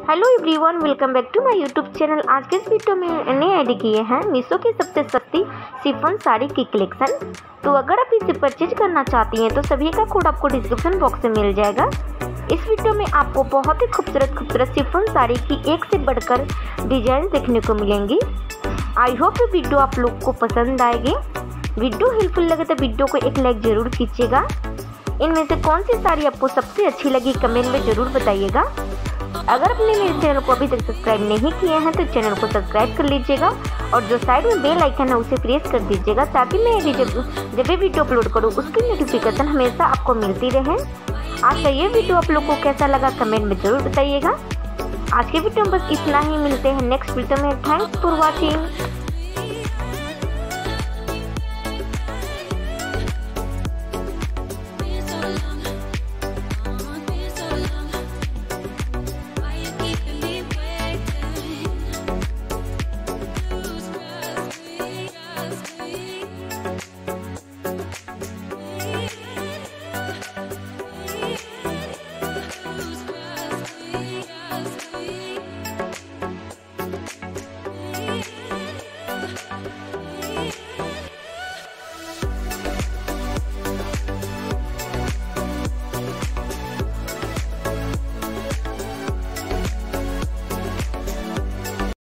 Hello everyone, welcome back to my YouTube channel. आज के इस वीडियो में मैंने ऐड किए हैं मीशो की सबसे सस्ती शिफॉन साड़ी की कलेक्शन। तो अगर आप इसे परचेज करना चाहती हैं तो सभी का कोड आपको डिस्क्रिप्शन बॉक्स में मिल जाएगा। इस वीडियो में आपको बहुत ही खूबसूरत शिफॉन साड़ी की एक से बढ़कर डिजाइन देखने को मिलेंगी। आई होप ये वीडियो आप लोग को पसंद आएगी। वीडियो हेल्पफुल लगे तो वीडियो को एक लाइक ज़रूर कीजिएगा। इनमें से कौन सी साड़ी आपको सबसे अच्छी लगी कमेंट में ज़रूर बताइएगा। अगर आपने मेरे चैनल को अभी तक सब्सक्राइब नहीं किए हैं तो चैनल को सब्सक्राइब कर लीजिएगा और जो साइड में बेल आइकन है उसे प्रेस कर दीजिएगा ताकि मैं जब भी वीडियो अपलोड करूँ उसकी नोटिफिकेशन हमेशा आपको मिलती रहे। आज का ये वीडियो आप लोग को कैसा लगा कमेंट में ज़रूर बताइएगा। आज के वीडियो में बस इतना ही, मिलते हैं नेक्स्ट वीडियो में। Thanks for watching.